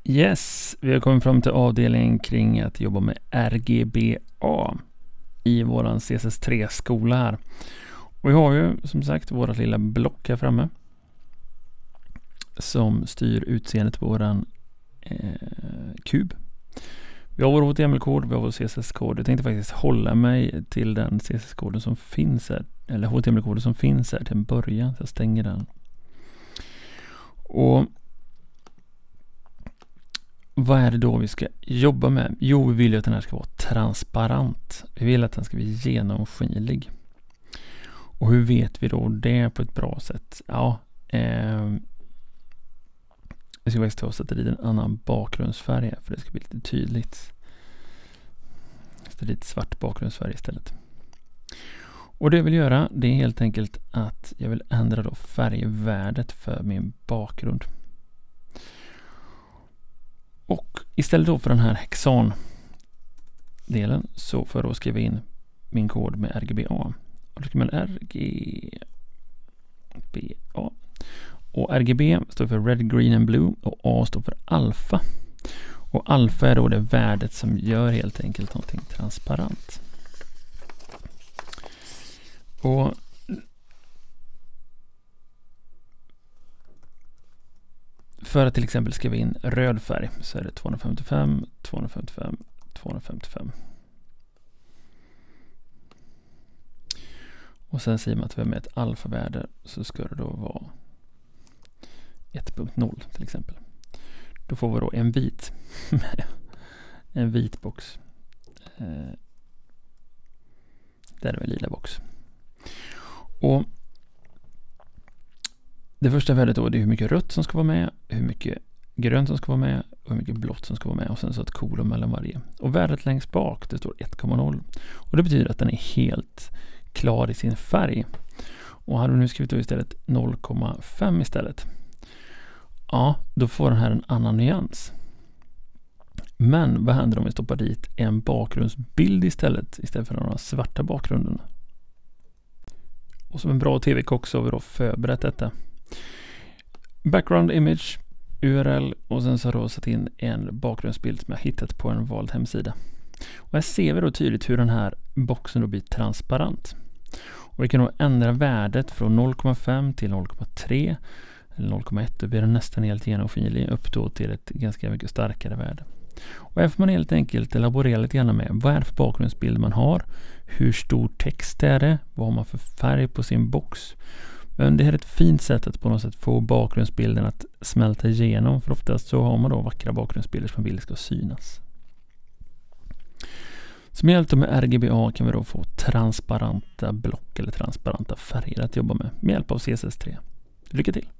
Yes, vi har kommit fram till avdelningen kring att jobba med RGBA i våran CSS3-skola här. Och vi har ju som sagt vårat lilla block här framme som styr utseendet på våran kub. Vi har vår HTML-kod, vi har vår CSS-kod. Jag tänkte faktiskt hålla mig till den CSS-koden som finns här, eller HTML-koden som finns här till en början, så jag stänger den. Och vad är det då vi ska jobba med? Jo, vi vill ju att den här ska vara transparent. Vi vill att den ska bli genomskinlig. Och hur vet vi då det på ett bra sätt? Ja, vi ska faktiskt ta och sätta dit en annan bakgrundsfärg för det ska bli lite tydligt. Så lite svart bakgrundsfärg istället. Och det jag vill göra, det är helt enkelt att jag vill ändra då färgvärdet för min bakgrund. Och istället då för den här hexan-delen så får jag då skriva in min kod med RGBA. Och då skriver man RGBA. Och RGB står för Red, Green and Blue och A står för alfa. Och alfa är då det värdet som gör helt enkelt någonting transparent. Och för att till exempel skriva in röd färg så är det 255, 255, 255. Och sen säger man att vi har med ett alfavärde så ska det då vara 1.0 till exempel. Då får vi då en vit box. Där är en lila box. Och det första värdet då är hur mycket rött som ska vara med, hur mycket grönt som ska vara med och hur mycket blått som ska vara med och sen så ett kolon mellan varje. Och värdet längst bak det står 1,0 och det betyder att den är helt klar i sin färg. Och hade vi nu skrivit då istället 0,5 istället. Ja, då får den här en annan nyans. Men vad händer om vi stoppar dit en bakgrundsbild istället för några svarta bakgrunden? Och som en bra tv-kock så har vi då förberett detta. Background image, URL och sen så har jag då satt in en bakgrundsbild som jag hittat på en vald hemsida. Och här ser vi då tydligt hur den här boxen då blir transparent. Och vi kan då ändra värdet från 0,5 till 0,3 eller 0,1. Då blir den nästan helt genomskinlig upp då till ett ganska mycket starkare värde. Och här får man helt enkelt elaborera lite grann med vad är det för bakgrundsbild man har, hur stor text är det, vad har man för färg på sin box. Men det här är ett fint sätt att på något sätt få bakgrundsbilden att smälta igenom, för oftast så har man då vackra bakgrundsbilder som vill ska synas. Så med hjälp med RGBA kan vi då få transparenta block eller transparenta färger att jobba med hjälp av CSS3. Lycka till!